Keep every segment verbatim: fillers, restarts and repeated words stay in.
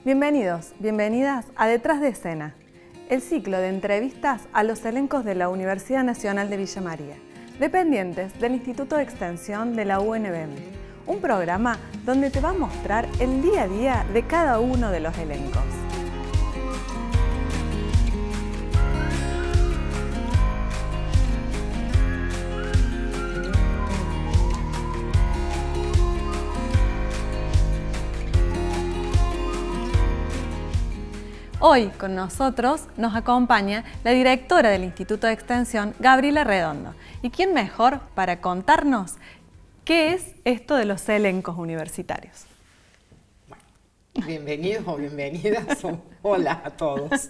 Bienvenidos, bienvenidas a Detrás de Escena, el ciclo de entrevistas a los elencos de la Universidad Nacional de Villa María, dependientes del Instituto de Extensión de la U N B M, un programa donde te va a mostrar el día a día de cada uno de los elencos. Hoy con nosotros nos acompaña la directora del Instituto de Extensión, Gabriela Redondo. ¿Y quién mejor para contarnos qué es esto de los elencos universitarios? Bueno, bienvenidos o bienvenidas, o hola a todos.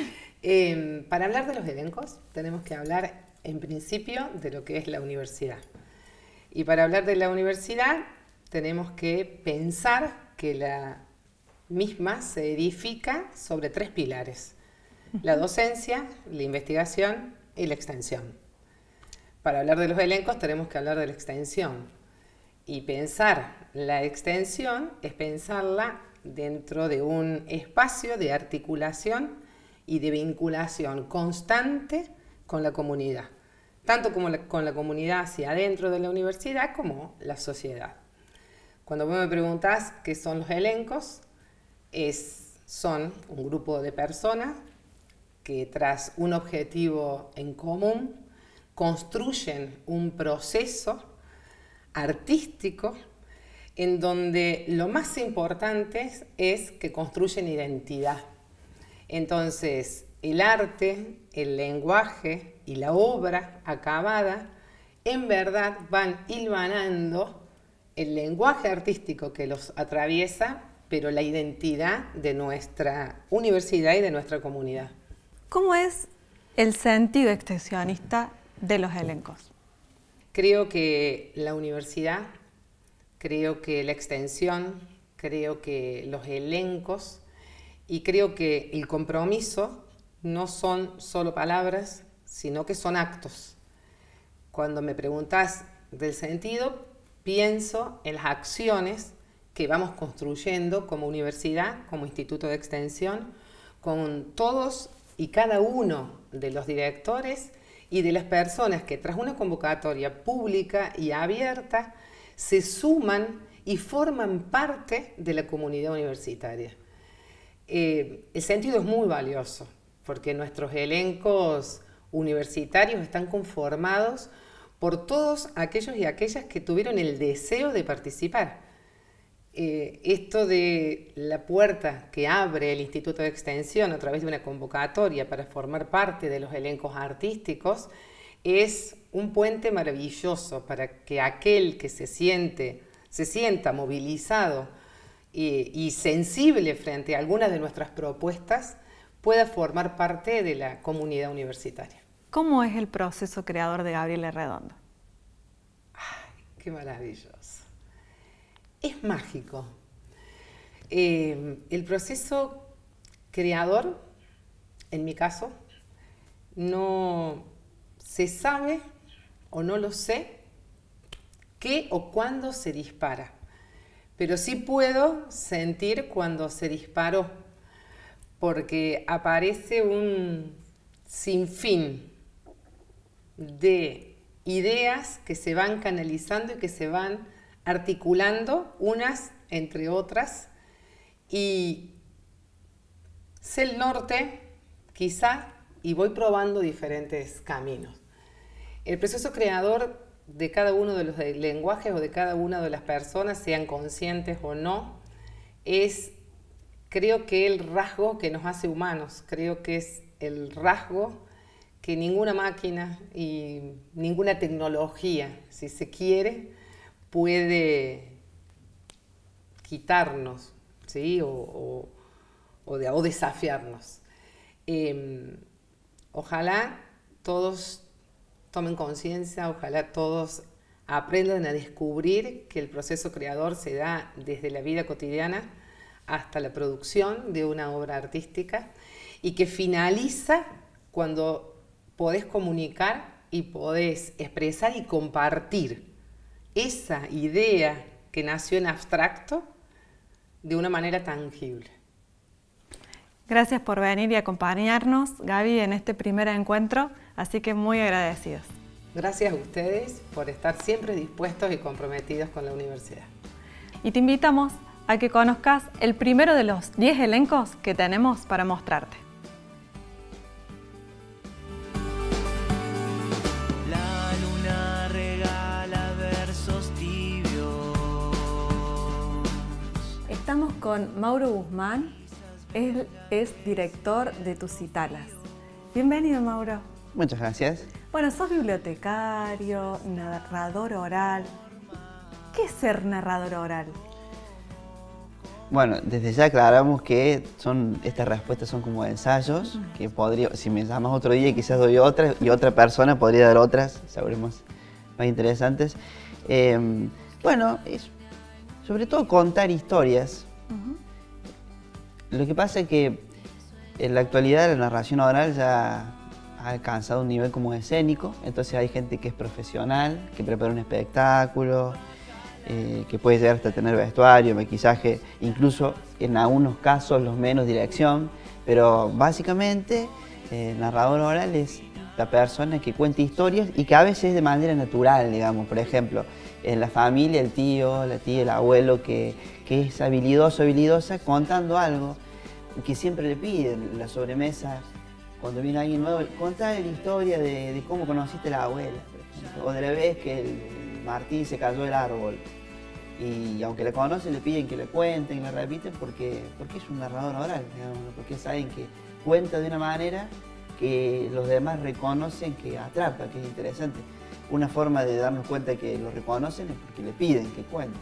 Eh, para hablar de los elencos tenemos que hablar en principio de lo que es la universidad. Y para hablar de la universidad tenemos que pensar que la misma se edifica sobre tres pilares: la docencia, la investigación y la extensión. Para hablar de los elencos tenemos que hablar de la extensión, y pensar la extensión es pensarla dentro de un espacio de articulación y de vinculación constante con la comunidad, tanto como la, con la comunidad hacia adentro de la universidad como la sociedad. Cuando vos me preguntás qué son los elencos, Es, son un grupo de personas que tras un objetivo en común construyen un proceso artístico en donde lo más importante es que construyen identidad. Entonces, el arte, el lenguaje y la obra acabada en verdad van hilvanando el lenguaje artístico que los atraviesa, pero la identidad de nuestra universidad y de nuestra comunidad. ¿Cómo es el sentido extensionista de los elencos? Creo que la universidad, creo que la extensión, creo que los elencos y creo que el compromiso no son solo palabras, sino que son actos. Cuando me preguntas del sentido, pienso en las acciones que vamos construyendo como universidad, como instituto de extensión, con todos y cada uno de los directores y de las personas que tras una convocatoria pública y abierta se suman y forman parte de la comunidad universitaria. Eh, el sentido es muy valioso porque nuestros elencos universitarios están conformados por todos aquellos y aquellas que tuvieron el deseo de participar. Eh, esto de la puerta que abre el Instituto de Extensión a través de una convocatoria para formar parte de los elencos artísticos es un puente maravilloso para que aquel que se siente, se sienta movilizado y, y sensible frente a algunas de nuestras propuestas pueda formar parte de la comunidad universitaria. ¿Cómo es el proceso creador de Gabriela Redondo? ¡Ay, qué maravilloso! Es mágico. Eh, el proceso creador, en mi caso, no se sabe o no lo sé qué o cuándo se dispara, pero sí puedo sentir cuando se disparó, porque aparece un sinfín de ideas que se van canalizando y que se van articulando unas entre otras, y sé el norte quizá y voy probando diferentes caminos. El proceso creador de cada uno de los lenguajes o de cada una de las personas, sean conscientes o no, es, creo que el rasgo que nos hace humanos, creo que es el rasgo que ninguna máquina y ninguna tecnología, si se quiere, puede quitarnos, ¿sí? o, o, o, de, o desafiarnos. Eh, ojalá todos tomen conciencia, ojalá todos aprendan a descubrir que el proceso creador se da desde la vida cotidiana hasta la producción de una obra artística y que finaliza cuando podés comunicar y podés expresar y compartir esa idea que nació en abstracto de una manera tangible. Gracias por venir y acompañarnos, Gaby, en este primer encuentro, así que muy agradecidos. Gracias a ustedes por estar siempre dispuestos y comprometidos con la universidad. Y te invitamos a que conozcas el primero de los diez elencos que tenemos para mostrarte. La luna regala versos tibios. Estamos con Mauro Guzmán, él es director de Tusitalas. Bienvenido, Mauro. Muchas gracias. Bueno, sos bibliotecario, narrador oral. ¿Qué es ser narrador oral? Bueno, desde ya aclaramos que son, estas respuestas son como ensayos, que podría, si me llamas otro día quizás doy otra y otra persona podría dar otras, seguro más, más interesantes. Eh, bueno, es sobre todo contar historias. Uh-huh. Lo que pasa es que en la actualidad la narración oral ya ha alcanzado un nivel como escénico, entonces hay gente que es profesional, que prepara un espectáculo, eh, que puede llegar hasta tener vestuario, maquillaje, incluso en algunos casos los menos dirección, pero básicamente eh, el narrador oral es la persona que cuenta historias y que a veces es de manera natural, digamos, por ejemplo, en la familia el tío, la tía, el abuelo que, que es habilidoso, habilidosa contando algo, que siempre le piden en la sobremesa. Cuando viene alguien nuevo, contar la historia de, de cómo conociste a la abuela, por ejemplo, o de la vez que el Martín se cayó del árbol. Y aunque la conocen, le piden que le cuenten, le repiten, porque, porque es un narrador oral, digamos, porque saben que cuenta de una manera que los demás reconocen que atrapa, que es interesante. Una forma de darnos cuenta que lo reconocen es porque le piden que cuente.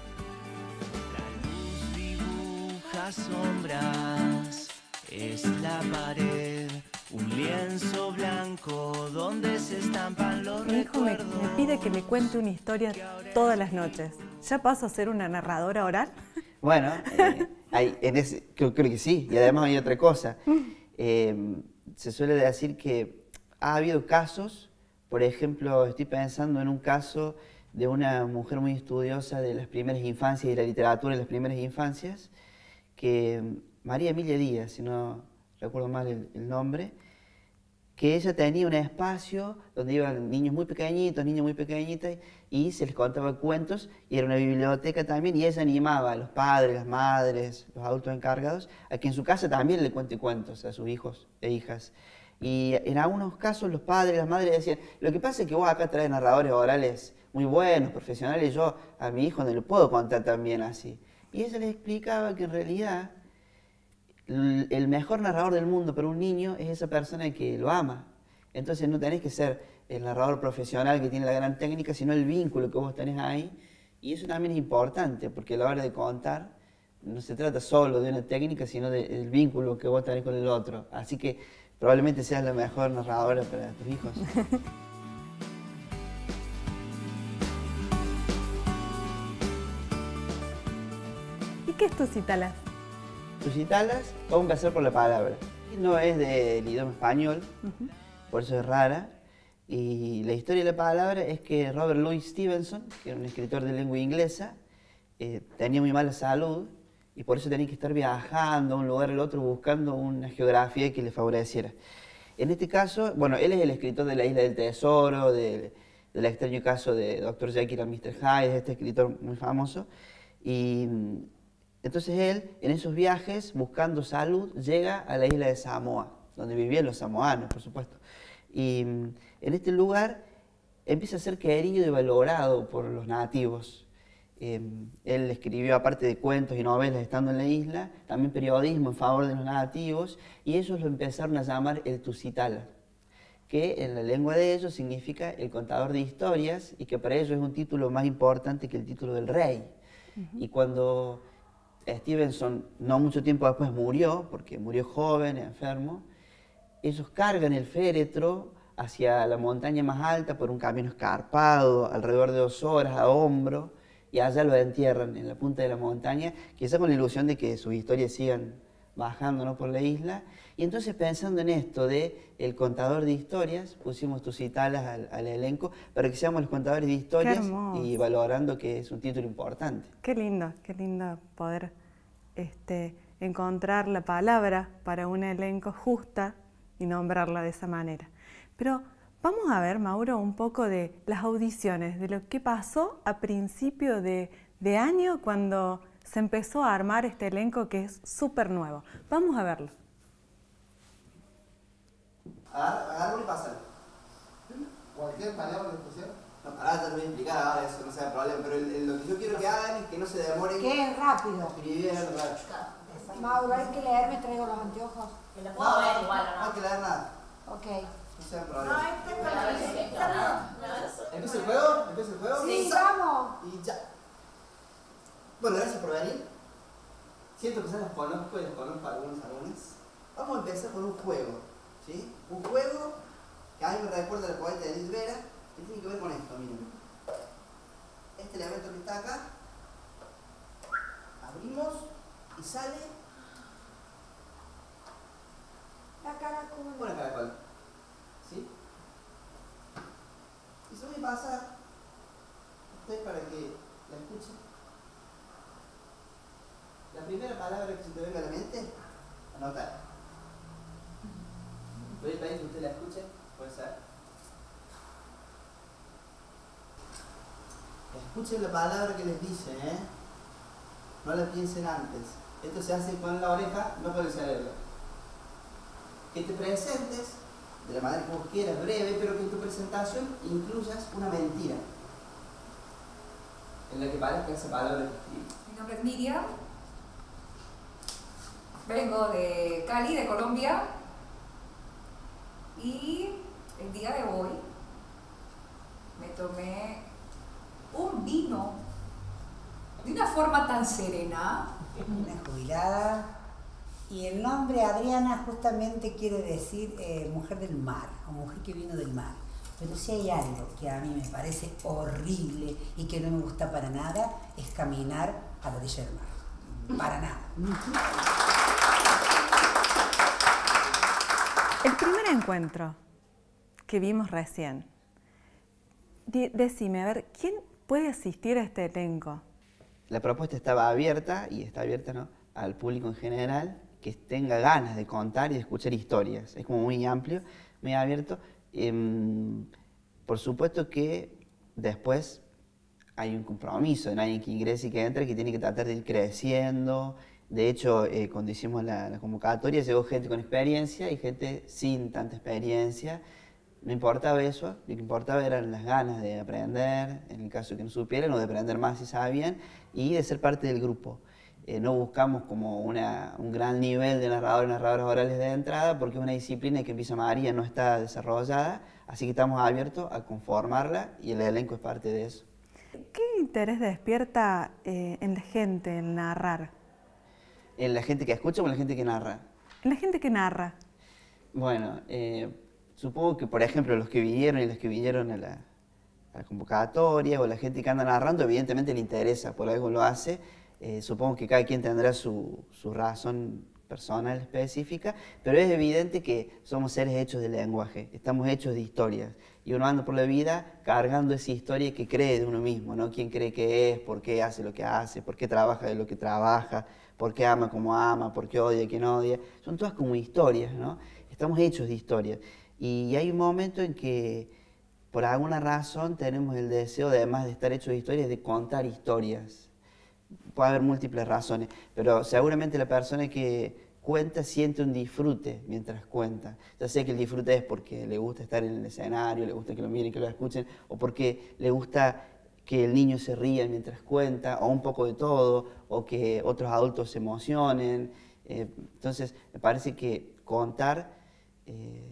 La luz dibuja sombras. Es la pared, un lienzo blanco donde se estampan los Mi hijo me, recuerdos. me pide que le cuente una historia todas las noches. ¿Ya paso a ser una narradora oral? Bueno, eh, hay, en ese, creo, creo que sí, y además hay otra cosa. Eh, se suele decir que ha habido casos, por ejemplo, estoy pensando en un caso de una mujer muy estudiosa de las primeras infancias y de la literatura de las primeras infancias, que María Emilia Díaz, si no recuerdo mal el, el nombre, que ella tenía un espacio donde iban niños muy pequeñitos, niñas muy pequeñitas, y se les contaba cuentos, y era una biblioteca también, y ella animaba a los padres, las madres, los adultos encargados, a que en su casa también le cuente cuentos a sus hijos e hijas. Y en algunos casos los padres, las madres decían, lo que pasa es que vos acá traes narradores orales muy buenos, profesionales, yo a mi hijo no le puedo contar también así. Y ella les explicaba que en realidad el mejor narrador del mundo para un niño es esa persona que lo ama. Entonces no tenés que ser el narrador profesional que tiene la gran técnica, sino el vínculo que vos tenés ahí. Y eso también es importante, porque a la hora de contar no se trata solo de una técnica, sino de, del vínculo que vos tenés con el otro. Así que probablemente seas la mejor narradora para tus hijos. ¿Y qué es Tusitalas? Tusitalas, vamos a empezar por la palabra. No es del idioma español, uh-huh. Por eso es rara. Y la historia de la palabra es que Robert Louis Stevenson, que era un escritor de lengua inglesa, eh, tenía muy mala salud y por eso tenía que estar viajando de un lugar al otro buscando una geografía que le favoreciera. En este caso, bueno, él es el escritor de La Isla del Tesoro, de, del extraño caso de doctor Jekyll and mister Hyde, este escritor muy famoso. Y entonces él, en esos viajes, buscando salud, llega a la isla de Samoa, donde vivían los samoanos, por supuesto. Y en este lugar empieza a ser querido y valorado por los nativos. Eh, él escribió, aparte de cuentos y novelas estando en la isla, también periodismo en favor de los nativos, y ellos lo empezaron a llamar el Tusitala, que en la lengua de ellos significa el contador de historias, y que para ellos es un título más importante que el título del rey. Uh-huh. Y cuando Stevenson, no mucho tiempo después, murió, porque murió joven, enfermo, ellos cargan el féretro hacia la montaña más alta por un camino escarpado, alrededor de dos horas a hombro, y allá lo entierran en la punta de la montaña, quizá con la ilusión de que sus historias sigan bajando, ¿no?, por la isla. Y entonces, pensando en esto de el contador de historias, pusimos Tusitalas al, al elenco para que seamos los contadores de historias y valorando que es un título importante. Qué lindo, qué lindo poder este, encontrar la palabra para un elenco justa y nombrarla de esa manera. Pero vamos a ver, Mauro, un poco de las audiciones, de lo que pasó a principio de, de año cuando se empezó a armar este elenco que es súper nuevo. Vamos a verlo. Agarra y pásalo. ¿Cualquier palabra de especial? No, ahora te lo voy a explicar, ahora eso no sea problema, pero el, el, lo que yo quiero que hagan es que no se demoren. Que es rápido. Escribiendo, claro. Mauro, hay que leer, me traigo los anteojos. Que lo puedo ver igual, ¿o No no? hay que leer nada. Ok. No sea problema. este ¿Empieza el juego? ¿Empieza el juego? Sí, vamos. Y ya. Bueno, gracias por venir. Siento que se las conozco y las conozco a algunos algunas. Vamos a empezar con un juego, ¿sí? Un juego que a mí me recuerda a la poeta Edith Vera, que tiene que ver con esto, miren. Este elemento que está acá, abrimos y sale La caracol. una caracol, ¿sí? Y se voy a pasar a usted para que la escuchen. La primera palabra que se te venga a la mente, anotar. Voy a pedir que usted la escuche, puede ser. Escuchen la palabra que les dice, ¿eh? No la piensen antes. Esto se hace con la oreja, no con el cerebro. Que te presentes de la manera que vos quieras, breve, pero que en tu presentación incluyas una mentira en la que parezca esa palabra que escribí. Mi nombre es Miriam, vengo de Cali, de Colombia, y el día de hoy me tomé un vino de una forma tan serena. Una jubilada. Y el nombre Adriana justamente quiere decir eh, mujer del mar, o mujer que vino del mar. Pero si hay algo que a mí me parece horrible y que no me gusta para nada, es caminar a la orilla del mar. Para nada. El primer encuentro que vimos recién, de- decime, a ver, ¿quién puede asistir a este elenco? La propuesta estaba abierta, y está abierta, ¿no?, al público en general, que tenga ganas de contar y de escuchar historias. Es como muy amplio, muy abierto. Eh, por supuesto que después hay un compromiso en alguien que ingrese y que entre, que tiene que tratar de ir creciendo. De hecho, eh, cuando hicimos la, la convocatoria, llegó gente con experiencia y gente sin tanta experiencia. No importaba eso, lo que importaba eran las ganas de aprender, en el caso de que no supieran, o de aprender más si sabían, y de ser parte del grupo. Eh, no buscamos como una, un gran nivel de narradores y narradoras orales de entrada, porque es una disciplina que en Villa María no está desarrollada, así que estamos abiertos a conformarla y el elenco es parte de eso. ¿Qué interés despierta eh, en la gente el narrar? ¿En la gente que escucha o en la gente que narra? En la gente que narra. Bueno, eh, supongo que, por ejemplo, los que vinieron y los que vinieron a la, a la convocatoria, o la gente que anda narrando, evidentemente le interesa, por algo lo hace. Eh, supongo que cada quien tendrá su, su razón personal específica, pero es evidente que somos seres hechos de lenguaje, estamos hechos de historias, y uno anda por la vida cargando esa historia que cree de uno mismo, ¿no? ¿Quién cree que es? ¿Por qué hace lo que hace? ¿Por qué trabaja de lo que trabaja? ¿Por qué ama como ama? ¿Por qué odia a quien odia? Son todas como historias, ¿no? Estamos hechos de historias. Y hay un momento en que, por alguna razón, tenemos el deseo, además de estar hechos de historias, de contar historias. Puede haber múltiples razones, pero seguramente la persona que cuenta siente un disfrute mientras cuenta. Ya sea que el disfrute es porque le gusta estar en el escenario, le gusta que lo miren, que lo escuchen, o porque le gusta que el niño se ría mientras cuenta, o un poco de todo, o que otros adultos se emocionen. Eh, entonces, me parece que contar eh,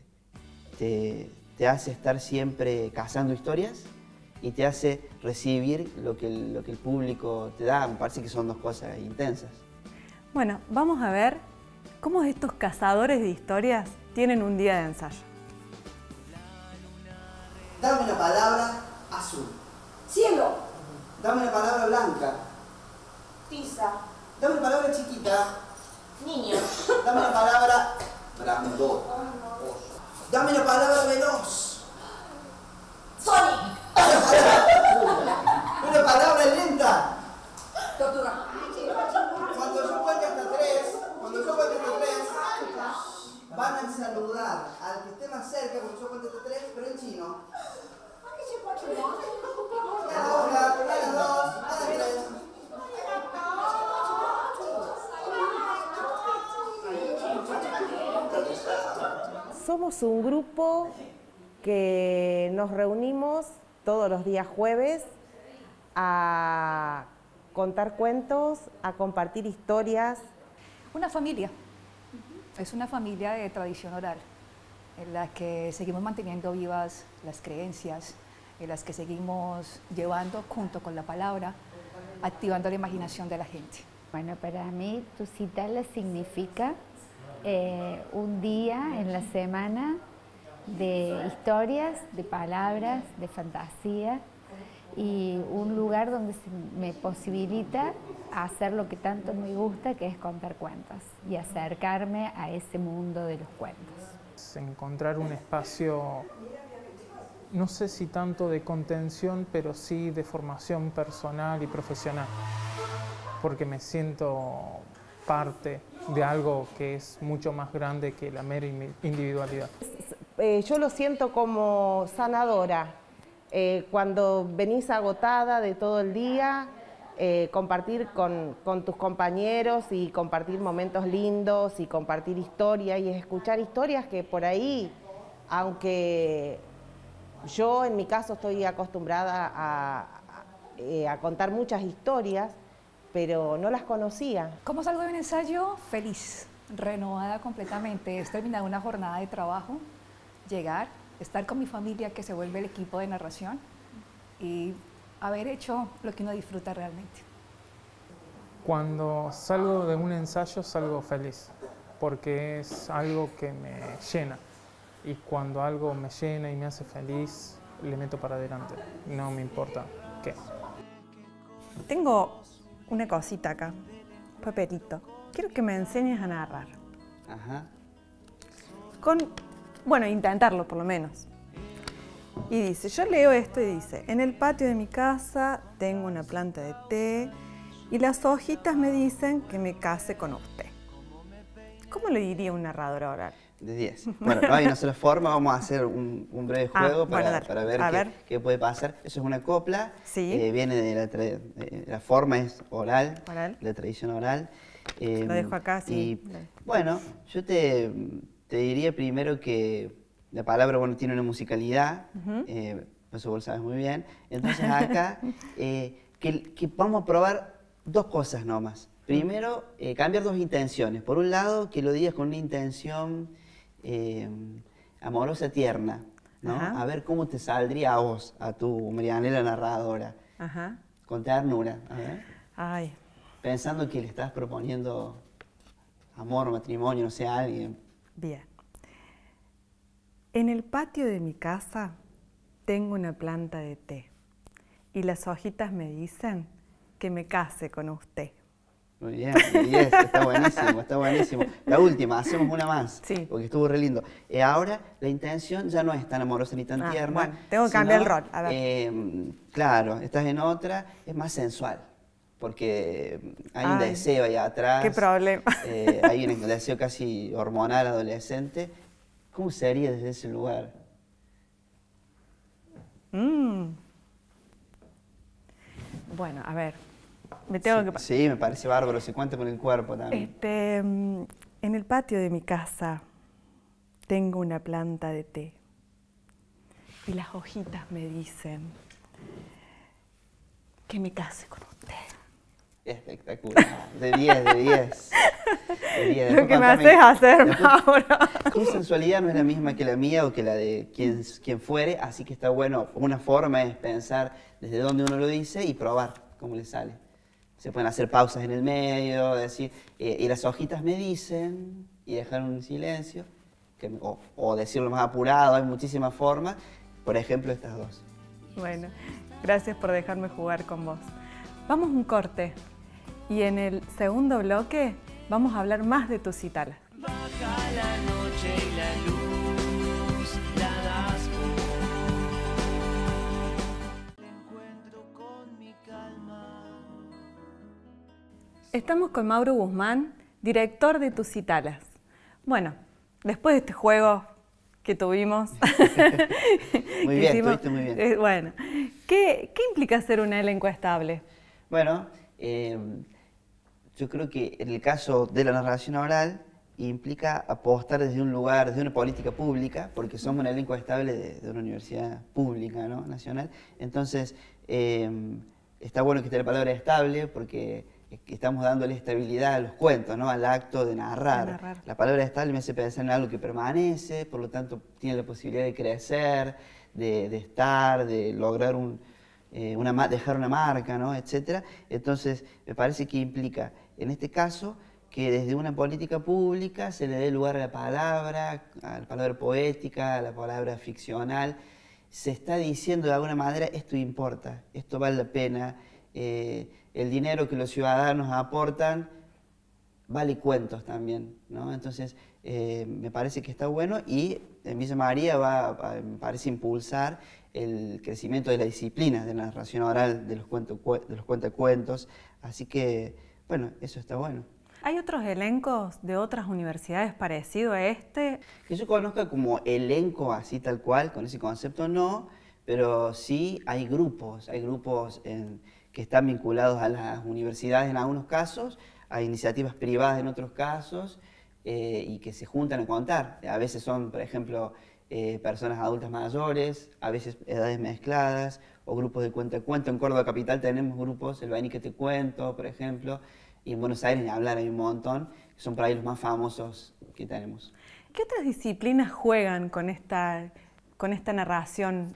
te, te hace estar siempre cazando historias y te hace recibir lo que, el, lo que el público te da. Me parece que son dos cosas intensas. Bueno, vamos a ver cómo estos cazadores de historias tienen un día de ensayo. Dame una palabra azul. Cielo. Dame una palabra blanca. Tiza. Dame una palabra chiquita. Niño. Dame una palabra grandote. Dame una palabra veloz. Sonic. Una palabra lenta. Tortuga. Cuando yo cuente hasta tres, somos un grupo que nos reunimos todos los días jueves a contar cuentos, a compartir historias. Una familia, es una familia de tradición oral, en la que seguimos manteniendo vivas las creencias, en las que seguimos llevando junto con la palabra, activando la imaginación de la gente. Bueno, para mí Tusitala significa eh, un día en la semana de historias, de palabras, de fantasía, y un lugar donde se me posibilita hacer lo que tanto me gusta, que es contar cuentos y acercarme a ese mundo de los cuentos. Encontrar un espacio, no sé si tanto de contención, pero sí de formación personal y profesional, porque me siento parte de algo que es mucho más grande que la mera individualidad. Eh, yo lo siento como sanadora. Eh, cuando venís agotada de todo el día, eh, compartir con, con tus compañeros y compartir momentos lindos y compartir historias y escuchar historias que por ahí, aunque yo en mi caso estoy acostumbrada a, a, eh, a contar muchas historias, pero no las conocía. ¿Cómo salgo de un ensayo? Feliz, renovada completamente. Es terminar una jornada de trabajo, llegar, estar con mi familia, que se vuelve el equipo de narración, y haber hecho lo que uno disfruta realmente. Cuando salgo de un ensayo salgo feliz, porque es algo que me llena. Y cuando algo me llena y me hace feliz, le meto para adelante. No me importa qué. Tengo una cosita acá, papelito. Quiero que me enseñes a narrar. Ajá. Con, bueno, intentarlo por lo menos. Y dice, yo leo esto y dice, en el patio de mi casa tengo una planta de té y las hojitas me dicen que me case con usted. ¿Cómo lo diría un narrador oral? De diez. Bueno, no hay una sola forma, vamos a hacer un, un breve juego ah, para, bueno, para ver, a qué, ver qué puede pasar. Eso es una copla, sí. eh, viene de la, de la forma, es oral, oral. la tradición oral. Eh, lo dejo acá, sí. Y, bueno, yo te, te diría primero que la palabra, bueno, tiene una musicalidad, uh-huh. eh, eso vos lo sabes muy bien. Entonces acá, eh, que, que vamos a probar dos cosas nomás. Primero, eh, cambiar dos intenciones. Por un lado, que lo digas con una intención eh, amorosa, tierna, ¿no? Ajá. A ver cómo te saldría a vos, a tu Marianela narradora. Ajá. Con ternura, a ver. Ay. Pensando que le estás proponiendo amor, matrimonio, no sé, a alguien. Bien. En el patio de mi casa tengo una planta de té y las hojitas me dicen que me case con usted. Muy bien, muy bien, está buenísimo, está buenísimo. La última, hacemos una más, sí. porque estuvo re lindo. Eh, ahora la intención ya no es tan amorosa ni tan ah, tierna. Bueno, tengo que sino, cambiar el rol, a ver. Eh, claro, estás en otra, es más sensual, porque hay Ay, un deseo ahí atrás. Qué problema. Eh, hay un deseo casi hormonal adolescente. ¿Cómo sería desde ese lugar? Mm. Bueno, a ver. Me tengo sí, que... sí, me parece bárbaro, se cuenta con el cuerpo también. Este, en el patio de mi casa tengo una planta de té y las hojitas me dicen que me case con usted. Espectacular, de diez, de diez. De diez. Lo que me haces hacer, Mauro. Tu sensualidad no es la misma que la mía o que la de quien, quien fuere, así que está bueno. Una forma es pensar desde dónde uno lo dice y probar cómo le sale. Se pueden hacer pausas en el medio, decir, eh, y las hojitas me dicen, y dejar un silencio, que, o, o decirlo más apurado, hay muchísimas formas, por ejemplo estas dos. Bueno, gracias por dejarme jugar con vos. Vamos a un corte, y en el segundo bloque vamos a hablar más de Tusitala. Baja la noche y la luz, la das Estamos con Mauro Guzmán, director de Tusitalas. Bueno, después de este juego que tuvimos... muy bien, hicimos, estuviste muy bien. Eh, bueno, ¿qué, ¿qué implica ser un elenco estable? Bueno, eh, yo creo que en el caso de la narración oral, implica apostar desde un lugar, desde una política pública, porque somos un elenco estable de, de una universidad pública, ¿no? Nacional. Entonces, eh, está bueno que esté la palabra estable, porque estamos dándole estabilidad a los cuentos, ¿no? Al acto de narrar. de narrar. La palabra estable me hace pensar en algo que permanece, por lo tanto tiene la posibilidad de crecer, de, de estar, de lograr un, eh, una, dejar una marca, ¿no? Etcétera. Entonces, me parece que implica, en este caso, que desde una política pública se le dé lugar a la palabra, a la palabra poética, a la palabra ficcional. Se está diciendo de alguna manera, esto importa, esto vale la pena, eh, el dinero que los ciudadanos aportan vale cuentos también, ¿no? Entonces, eh, me parece que está bueno y en Villa María va, va, me parece, impulsar el crecimiento de la disciplina de la narración oral, de los, cuento, de los cuentacuentos, así que, bueno, eso está bueno. ¿Hay otros elencos de otras universidades parecido a este? Que yo conozca como elenco así tal cual, con ese concepto no, pero sí hay grupos, hay grupos en, que están vinculados a las universidades en algunos casos, a iniciativas privadas en otros casos, eh, y que se juntan a contar. A veces son, por ejemplo, eh, personas adultas mayores, a veces edades mezcladas, o grupos de cuenta-cuento. En Córdoba Capital tenemos grupos, el Vení que te cuento, por ejemplo, y en Buenos Aires, ni hablar, hay un montón, que son por ahí los más famosos que tenemos. ¿Qué otras disciplinas juegan con esta, con esta narración?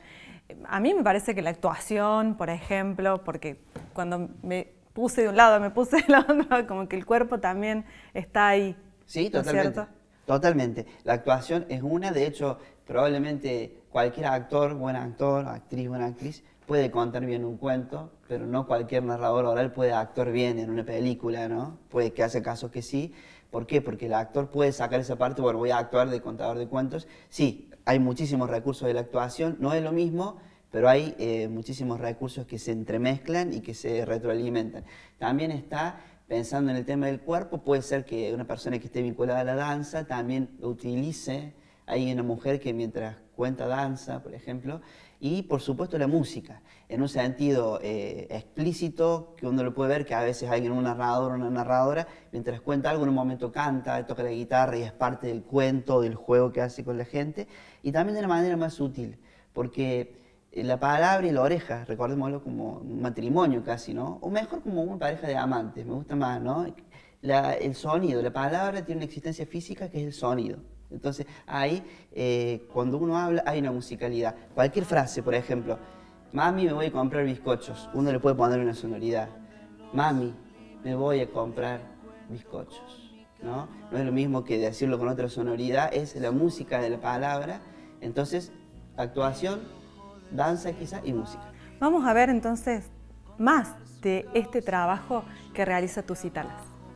A mí me parece que la actuación, por ejemplo, porque cuando me puse de un lado, me puse del otro, como que el cuerpo también está ahí. Sí, totalmente. ¿Cierto? Totalmente. La actuación es una, de hecho, probablemente cualquier actor, buen actor, actriz, buena actriz, puede contar bien un cuento, pero no cualquier narrador oral puede actuar bien en una película, ¿no? Puede que hace casos que sí. ¿Por qué? Porque el actor puede sacar esa parte, bueno, voy a actuar de contador de cuentos. Sí, hay muchísimos recursos de la actuación, no es lo mismo, pero hay eh, muchísimos recursos que se entremezclan y que se retroalimentan. También está, pensando en el tema del cuerpo, puede ser que una persona que esté vinculada a la danza también lo utilice. Hay una mujer que mientras cuenta danza, por ejemplo, y por supuesto la música, en un sentido eh, explícito, que uno lo puede ver, que a veces hay un narrador o una narradora, mientras cuenta algo, en un momento canta, toca la guitarra y es parte del cuento, del juego que hace con la gente, y también de una manera más sutil, porque la palabra y la oreja, recordémoslo como un matrimonio casi, ¿no? O mejor como una pareja de amantes, me gusta más, ¿no? La, el sonido, la palabra tiene una existencia física que es el sonido. Entonces, ahí, eh, cuando uno habla, hay una musicalidad. Cualquier frase, por ejemplo, mami, me voy a comprar bizcochos, uno le puede poner una sonoridad. Mami, me voy a comprar bizcochos, ¿no? No es lo mismo que decirlo con otra sonoridad, es la música de la palabra. Entonces, actuación, danza quizá y música. Vamos a ver entonces más de este trabajo que realiza Tusitalas.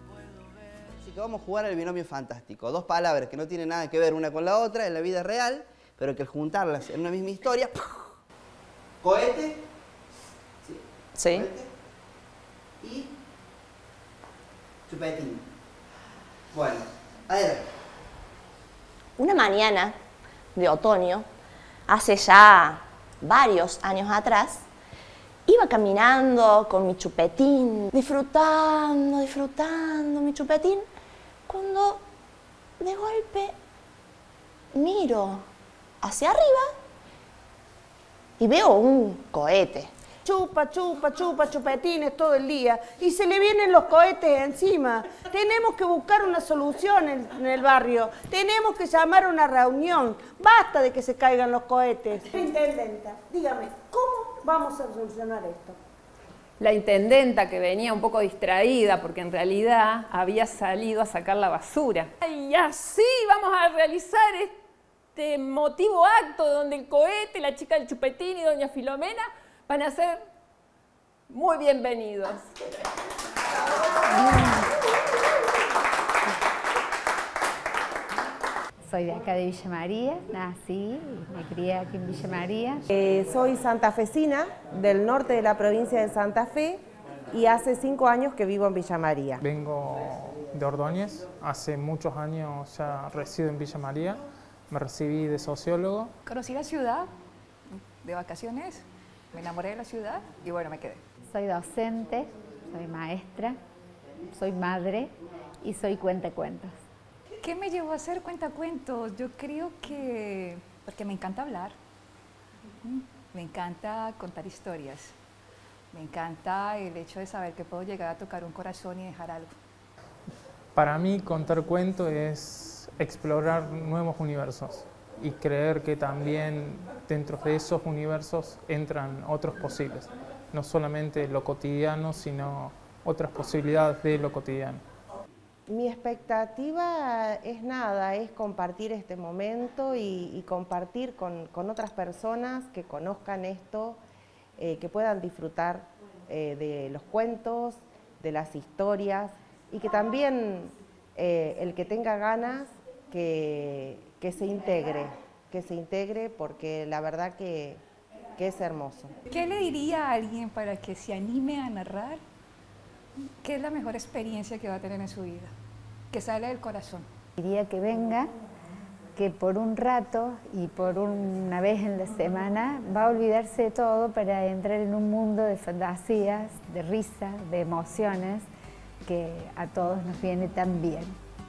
Así que vamos a jugar al binomio fantástico. Dos palabras que no tienen nada que ver una con la otra en la vida real, pero que al juntarlas en una misma historia... Cohete. Sí. Sí. Cohete. Y chupetín. Bueno, adelante. Una mañana de otoño, hace ya varios años atrás, iba caminando con mi chupetín, disfrutando, disfrutando mi chupetín, cuando de golpe miro hacia arriba y veo un cohete. Chupa, chupa, chupa, chupetines todo el día y se le vienen los cohetes encima. Tenemos que buscar una solución en, en el barrio. Tenemos que llamar a una reunión. Basta de que se caigan los cohetes. Intendenta, dígame, ¿cómo vamos a solucionar esto? La intendenta, que venía un poco distraída porque en realidad había salido a sacar la basura. Y así vamos a realizar este emotivo acto donde el cohete, la chica del chupetín y doña Filomena van a ser muy bienvenidos. Soy de acá de Villa María, nací, me crié aquí en Villa María. Eh, soy santafesina del norte de la provincia de Santa Fe y hace cinco años que vivo en Villa María. Vengo de Ordóñez, hace muchos años ya resido en Villa María, me recibí de sociólogo. Conocí la ciudad de vacaciones, me enamoré de la ciudad y bueno, me quedé. Soy docente, soy maestra, soy madre y soy cuentacuentos. ¿Qué me llevó a hacer cuentacuentos? Yo creo que porque me encanta hablar, me encanta contar historias, me encanta el hecho de saber que puedo llegar a tocar un corazón y dejar algo. Para mí contar cuentos es explorar nuevos universos y creer que también dentro de esos universos entran otros posibles, no solamente lo cotidiano, sino otras posibilidades de lo cotidiano. Mi expectativa es nada, es compartir este momento y, y compartir con, con otras personas que conozcan esto, eh, que puedan disfrutar eh, de los cuentos, de las historias y que también eh, el que tenga ganas que, que se integre, que se integre porque la verdad que, que es hermoso. ¿Qué le diría a alguien para que se anime a narrar? ¿Qué es la mejor experiencia que va a tener en su vida? Que sale del corazón. Diría que venga, que por un rato y por una vez en la semana va a olvidarse de todo para entrar en un mundo de fantasías, de risa, de emociones que a todos nos viene tan bien.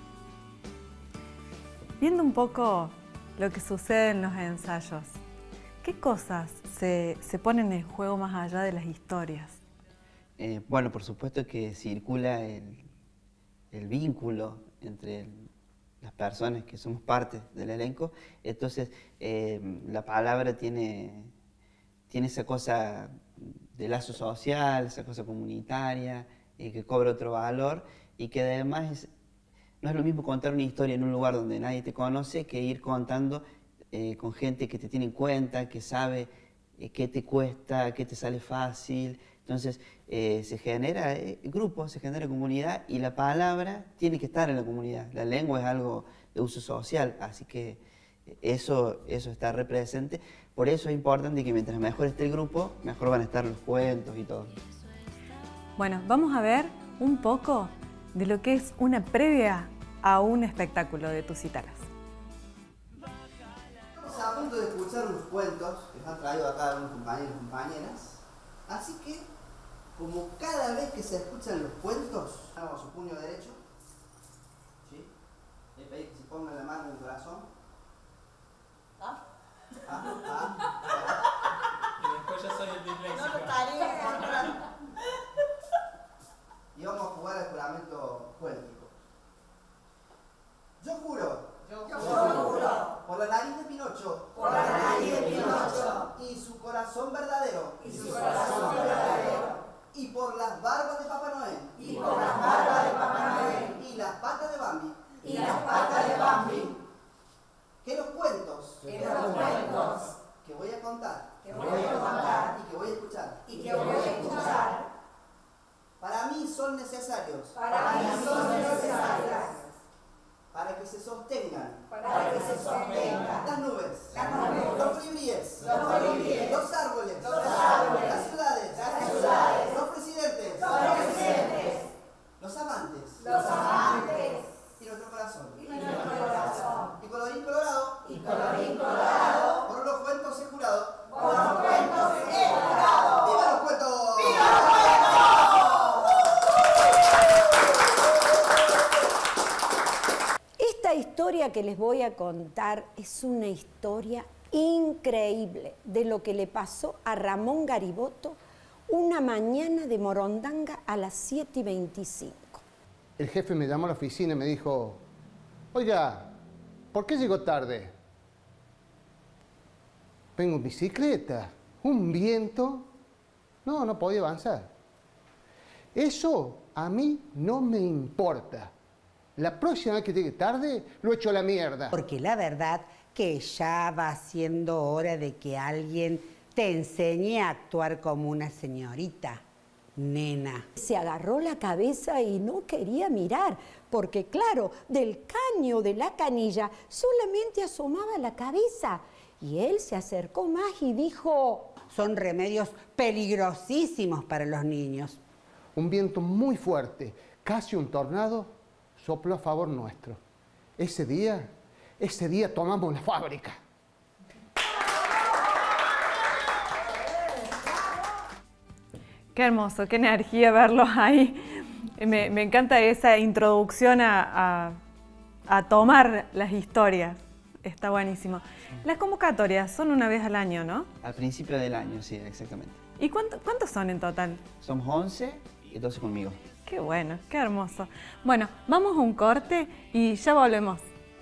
Viendo un poco lo que sucede en los ensayos, ¿qué cosas se, se ponen en juego más allá de las historias? Eh, bueno, por supuesto que circula el, el vínculo entre el, las personas que somos parte del elenco, entonces eh, la palabra tiene, tiene esa cosa de lazo social, esa cosa comunitaria, eh, que cobra otro valor y que además es, no es lo mismo contar una historia en un lugar donde nadie te conoce que ir contando eh, con gente que te tiene en cuenta, que sabe eh, qué te cuesta, qué te sale fácil. Entonces eh, se genera eh, grupo, se genera comunidad y la palabra tiene que estar en la comunidad. La lengua es algo de uso social, así que eso, eso está represente. Por eso es importante que mientras mejor esté el grupo, mejor van a estar los cuentos y todo. Bueno, vamos a ver un poco de lo que es una previa a un espectáculo de Tusitalas. Estamos a punto de escuchar unos cuentos que nos han traído acá algunos compañeros y compañeras, así que como cada vez que se escuchan los cuentos, hago su puño derecho, ¿sí? Le pedí que se ponga la mano en el corazón. ¿Ah? ¿Ah? ¿Ah? Y después ya soy el disléxico. Y vamos a jugar al juramento cuéntico. Yo juro. Yo juro. Yo juro. Por la nariz de Pinocho. Por la nariz de Pinocho. Y su corazón verdadero. Y su corazón verdadero. Y por las barbas de Papá Noel. Y por las barbas de Papá Noel. Y las patas de Bambi. Y las patas de Bambi. Que los cuentos. Que los cuentos. Que voy a contar. Que voy a contar. Y que voy a escuchar. Y que voy a escuchar. Para mí son necesarios. Para mí son necesarias. Para que se sostengan. Para que se sostengan. Las nubes. Las nubes. Los colibríes. Los colibríes. Los árboles. Los árboles. Las ciudades. Las ciudades. Los presidentes. Los presidentes. Los amantes. Los amantes. Y nuestro corazón. Y nuestro corazón. Y colorín colorado. Y colorín colorado. Por los cuentos he jurado. Por los cuentos he jurado. ¡Viva los cuentos! ¡Viva los cuentos! Esta historia que les voy a contar es una historia increíble de lo que le pasó a Ramón Garibotto una mañana de Morondanga a las siete y veinticinco. El jefe me llamó a la oficina y me dijo, oiga, ¿por qué llegó tarde? Vengo en bicicleta, un viento, no, no podía avanzar. Eso a mí no me importa. La próxima vez que llegue tarde, lo echo a la mierda. Porque la verdad que ya va siendo hora de que alguien te enseñe a actuar como una señorita, nena. Se agarró la cabeza y no quería mirar, porque claro, del caño de la canilla solamente asomaba la cabeza. Y él se acercó más y dijo, son remedios peligrosísimos para los niños. Un viento muy fuerte, casi un tornado, sopló a favor nuestro. Ese día, ese día tomamos la fábrica. Qué hermoso, qué energía verlos ahí. Me, me encanta esa introducción a, a, a tomar las historias. Está buenísimo. Las convocatorias son una vez al año, ¿no? Al principio del año, sí, exactamente. ¿Y cuánto, cuántos son en total? Somos once y doce conmigo. Qué bueno, qué hermoso. Bueno, vamos a un corte y ya volvemos.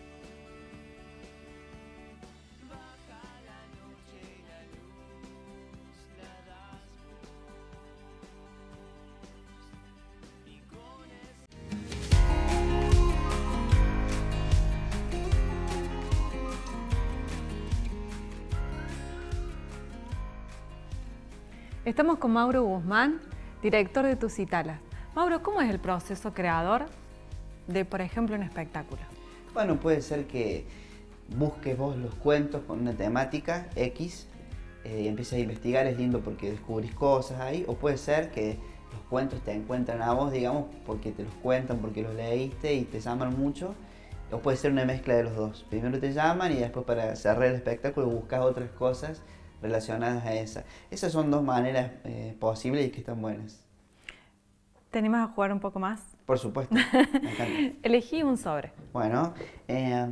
Estamos con Mauro Guzmán, director de Tusitalas. Mauro, ¿cómo es el proceso creador de, por ejemplo, un espectáculo? Bueno, puede ser que busques vos los cuentos con una temática X eh, y empieces a investigar, es lindo porque descubrís cosas ahí, o puede ser que los cuentos te encuentran a vos, digamos, porque te los cuentan, porque los leíste y te llaman mucho, o puede ser una mezcla de los dos. Primero te llaman y después para cerrar el espectáculo buscas otras cosas relacionadas a esa. Esas son dos maneras eh, posibles y que están buenas. ¿Te animas a jugar un poco más? Por supuesto, me encanta. Elegí un sobre. Bueno, eh...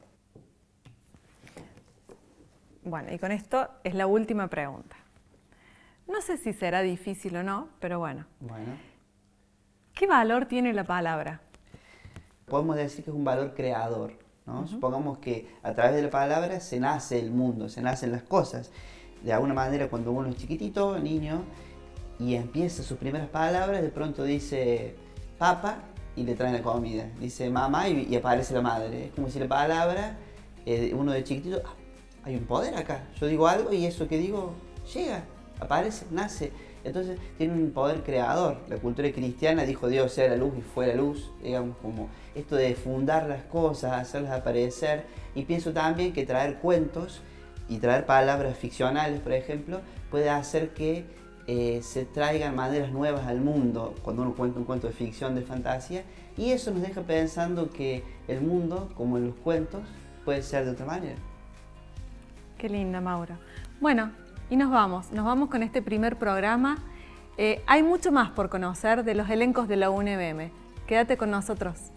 bueno, y con esto es la última pregunta. No sé si será difícil o no, pero bueno. Bueno. ¿Qué valor tiene la palabra? Podemos decir que es un valor creador, ¿no? Uh-huh. Supongamos que a través de la palabra se nace el mundo, se nacen las cosas. De alguna manera, cuando uno es chiquitito, niño, y empieza sus primeras palabras, de pronto dice papá y le traen la comida. Dice mamá y, y aparece la madre. Es como si la palabra, eh, uno de chiquitito, ah, hay un poder acá. Yo digo algo y eso que digo llega, aparece, nace. Entonces tiene un poder creador. La cultura cristiana dijo Dios sea la luz y fue la luz. Digamos, como esto de fundar las cosas, hacerlas aparecer. Y pienso también que traer cuentos y traer palabras ficcionales, por ejemplo, puede hacer que eh, se traigan maneras nuevas al mundo cuando uno cuenta un cuento de ficción, de fantasía, y eso nos deja pensando que el mundo, como en los cuentos, puede ser de otra manera. Qué linda, Mauro. Bueno, y nos vamos, nos vamos con este primer programa. Eh, hay mucho más por conocer de los elencos de la U N B M. Quédate con nosotros.